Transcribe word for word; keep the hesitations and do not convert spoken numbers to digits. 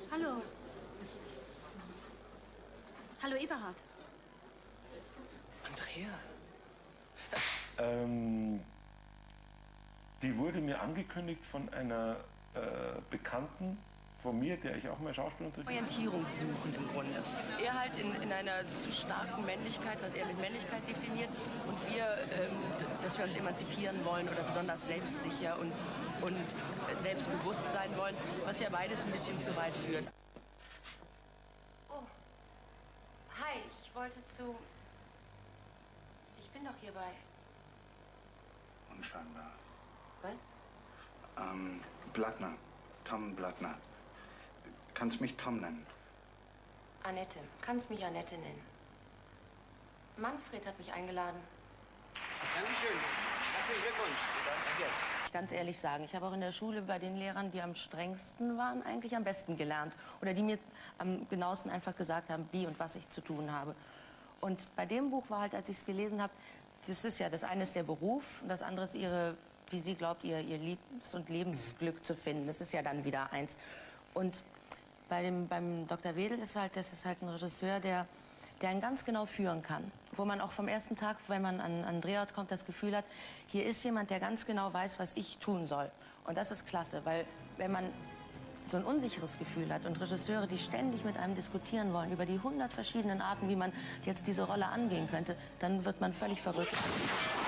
Hallo. Hallo, Eberhard. Andrea. Ähm, die wurde mir angekündigt von einer äh, Bekannten von mir, der ich auch mal Schauspielunterricht. Orientierungssuchend im Grunde. Er halt in, in einer zu starken Männlichkeit, was er mit Männlichkeit definiert, und wir, ähm, dass wir uns emanzipieren wollen oder besonders selbstsicher und, und selbstbewusst sein wollen, was ja beides ein bisschen zu weit führt. Oh, hi, ich wollte zu... Ich bin doch hier bei... Unscheinbar. Was? Ähm, Blattner. Tom Blattner. Kannst mich Tom nennen. Annette. Kannst mich Annette nennen. Manfred hat mich eingeladen. Dankeschön. Herzlichen Glückwunsch. Danke. Ich ganz ehrlich sagen, ich habe auch in der Schule bei den Lehrern, die am strengsten waren, eigentlich am besten gelernt. Oder die mir am genauesten einfach gesagt haben, wie und was ich zu tun habe. Und bei dem Buch war halt, als ich es gelesen habe, das ist ja, das eine ist der Beruf und das andere ist ihre, wie sie glaubt, ihr, ihr Liebes- und Lebensglück zu finden. Das ist ja dann wieder eins. Und bei dem, beim Doktor Wedel ist halt, das ist halt ein Regisseur, der, der einen ganz genau führen kann. Wo man auch vom ersten Tag, wenn man an, an Drehort kommt, das Gefühl hat, hier ist jemand, der ganz genau weiß, was ich tun soll. Und das ist klasse, weil wenn man so ein unsicheres Gefühl hat und Regisseure, die ständig mit einem diskutieren wollen über die hundert verschiedenen Arten, wie man jetzt diese Rolle angehen könnte, dann wird man völlig verrückt.